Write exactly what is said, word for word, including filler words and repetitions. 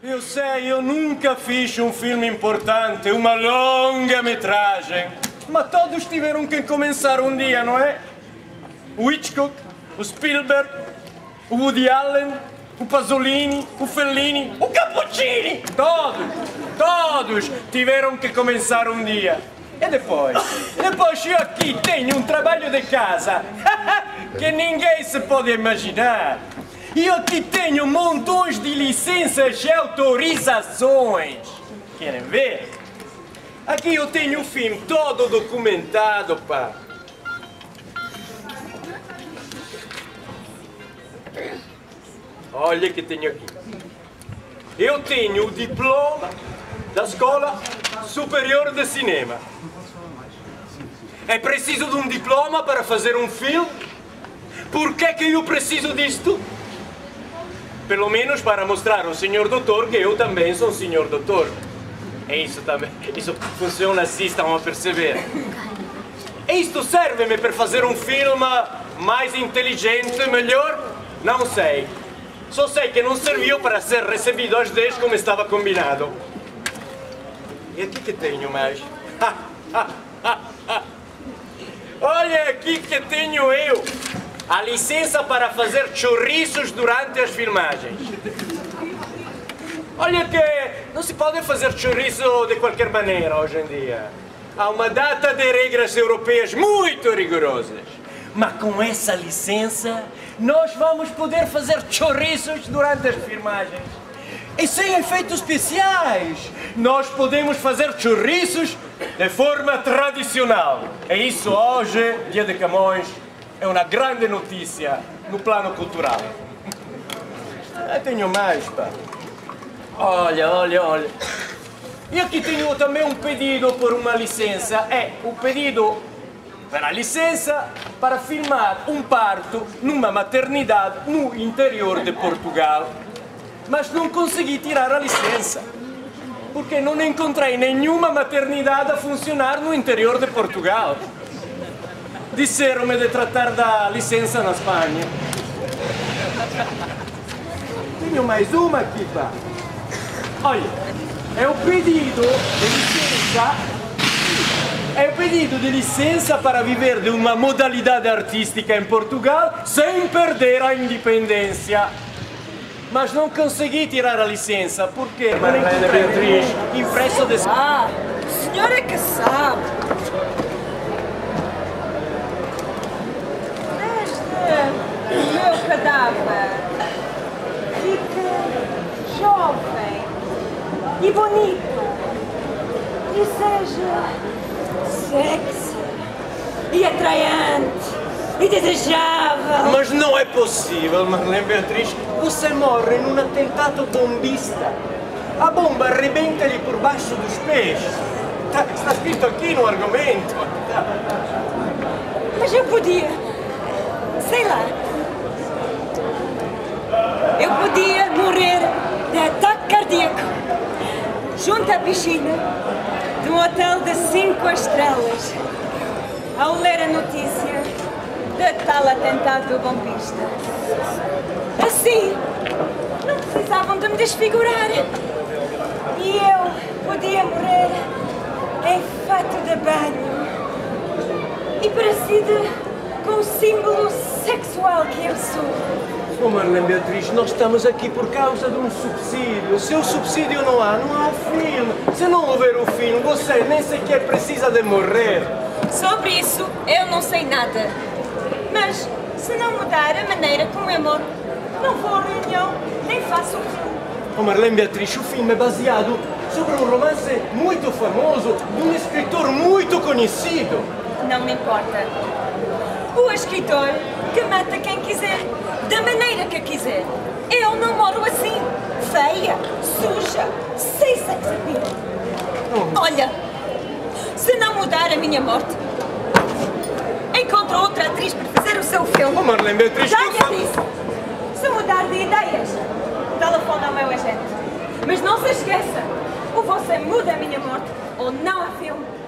Eu sei, eu nunca fiz um filme importante, uma longa-metragem. Mas todos tiveram que começar um dia, não é? O Hitchcock, o Spielberg, o Woody Allen, o Pasolini, o Fellini, o Cappuccini. Todos, todos tiveram que começar um dia. E depois? Depois eu aqui tenho um trabalho de casa que ninguém se pode imaginar. Eu aqui tenho montões de licenças e autorizações. Querem ver? Aqui eu tenho o filme todo documentado, pá. Olha que tenho aqui. Eu tenho o diploma da Escola Superior de Cinema. É preciso de um diploma para fazer um filme? Por que que eu preciso disto? Pelo menos para mostrar ao senhor doutor que eu também sou senhor doutor. É isso também. Isso funciona assim, estão a perceber. Isto serve-me para fazer um filme mais inteligente, melhor? Não sei. Só sei que não serviu para ser recebido às dez como estava combinado. E aqui que tenho mais? Olha aqui que tenho eu. A licença para fazer chouriços durante as filmagens. Olha que não se pode fazer chouriço de qualquer maneira hoje em dia. Há uma data de regras europeias muito rigorosas. Mas com essa licença, nós vamos poder fazer chouriços durante as filmagens. E sem efeitos especiais, nós podemos fazer chouriços de forma tradicional. E isso hoje, dia de Camões, é uma grande notícia no plano cultural. Eu tenho mais, pá. Olha, olha, olha. E aqui tenho também um pedido por uma licença. É o pedido para a licença para filmar um parto numa maternidade no interior de Portugal. Mas não consegui tirar a licença. Porque não encontrei nenhuma maternidade a funcionar no interior de Portugal. Disseram-me de tratar da licença na Espanha. Tenho mais uma aqui, pá. Olha, é o pedido de licença. É o pedido de licença para viver de uma modalidade artística em Portugal sem perder a independência. Mas não consegui tirar a licença, porque Marlene Beatriz, impresso de... Ah, a senhora é que sabe. O meu cadáver fica jovem e bonito e seja sexy e atraente e desejável. Mas não é possível, Marlene Beatriz. Você morre num atentado bombista. A bomba arrebenta-lhe por baixo dos pés. Está, está escrito aqui no argumento. Mas eu podia, sei lá, eu podia morrer de ataque cardíaco junto à piscina de um hotel de cinco estrelas ao ler a notícia de tal atentado bombista. Assim, não precisavam de me desfigurar e eu podia morrer em fato de banho e parecido com o símbolo sexual que eu sou. Oh, Marlene Beatriz, nós estamos aqui por causa de um subsídio. Se o subsídio não há, não há o filme. Se não houver o filme, você nem sequer precisa de morrer. Sobre isso, eu não sei nada. Mas, se não mudar a maneira como eu moro, não vou a reunião, nem faço o filme. Oh, Marlene Beatriz, o filme é baseado sobre um romance muito famoso de um escritor muito conhecido. Não me importa. O escritor que mata quem quiser, da maneira que quiser. Eu não moro assim, feia, suja, sem sex appeal. Oh. Olha, se não mudar a minha morte, encontra outra atriz para fazer o seu filme. Oh, Marlene Beatriz, já que lhe disse. Se mudar de ideias, telefone ao meu agente. Mas não se esqueça, ou você muda a minha morte, ou não há filme.